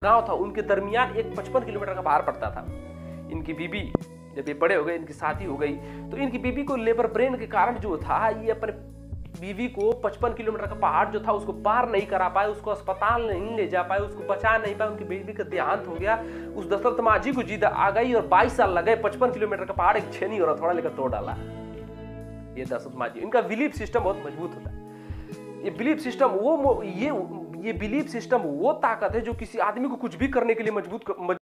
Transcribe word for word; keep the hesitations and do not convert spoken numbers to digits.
गांव था, उनके दरमियान एक पचपन किलोमीटर का पहाड़ पड़ता था। इनकी बीबी जब ये बड़े हो गए, इनकी शादी हो गई, तो इनकी बीबी को लेबर ब्रेन के कारण जो था, ये अपने बीवी को पचपन किलोमीटर का पहाड़ जो था उसको पार नहीं करा पाए, उसको अस्पताल नहीं ले जा पाए, उसको बचा नहीं पाए। उनकी बीवी का देहांत हो गया। उस दशरथ मांझी को जीद आ गई और बाईस साल लगे पचपन किलोमीटर का पहाड़ एक छेनी और थोड़ा लेकर तोड़ डाला। ये दशरथ मांझी, इनका बिलीफ सिस्टम बहुत मजबूत होता है। ये बिलीफ सिस्टम वो ये ये बिलीफ सिस्टम वो ताकत है जो किसी आदमी को कुछ भी करने के लिए मजबूत